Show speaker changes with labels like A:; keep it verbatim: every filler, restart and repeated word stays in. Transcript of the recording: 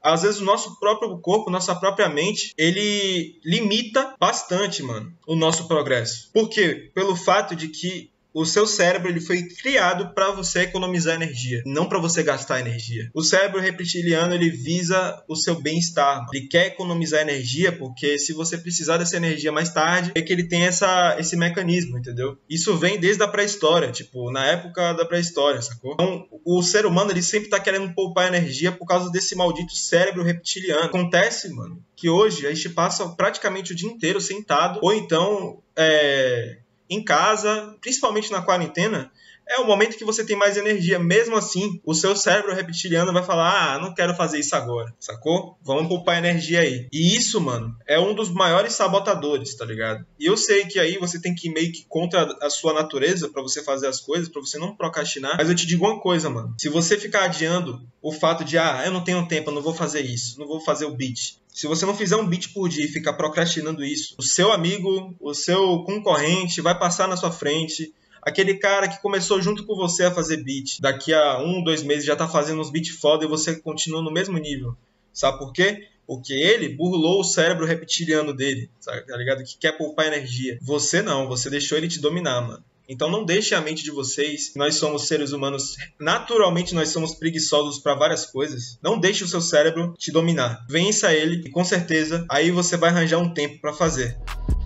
A: Às vezes o nosso próprio corpo, nossa própria mente, ele limita bastante, mano, o nosso progresso. Por quê? Pelo fato de que o seu cérebro ele foi criado para você economizar energia, não para você gastar energia. O cérebro reptiliano ele visa o seu bem-estar. Ele quer economizar energia porque se você precisar dessa energia mais tarde, é que ele tem essa, esse mecanismo, entendeu? Isso vem desde a pré-história, tipo, na época da pré-história, sacou? Então, o ser humano ele sempre tá querendo poupar energia por causa desse maldito cérebro reptiliano. Acontece, mano, que hoje a gente passa praticamente o dia inteiro sentado ou então é... em casa, principalmente na quarentena, é o momento que você tem mais energia. Mesmo assim, o seu cérebro reptiliano vai falar, ah, não quero fazer isso agora, sacou? Vamos poupar energia aí. E isso, mano, é um dos maiores sabotadores, tá ligado? E eu sei que aí você tem que ir meio que contra a sua natureza pra você fazer as coisas, pra você não procrastinar. Mas eu te digo uma coisa, mano. Se você ficar adiando o fato de, ah, eu não tenho tempo, eu não vou fazer isso, não vou fazer o beat. Se você não fizer um beat por dia e ficar procrastinando isso, o seu amigo, o seu concorrente vai passar na sua frente. Aquele cara que começou junto com você a fazer beat, daqui a um, dois meses já tá fazendo uns beats foda e você continua no mesmo nível. Sabe por quê? Porque ele burlou o cérebro reptiliano dele, sabe, tá ligado? Que quer poupar energia. Você não, você deixou ele te dominar, mano. Então não deixe a mente de vocês, nós somos seres humanos, naturalmente nós somos preguiçosos para várias coisas. Não deixe o seu cérebro te dominar. Vença ele e com certeza aí você vai arranjar um tempo para fazer.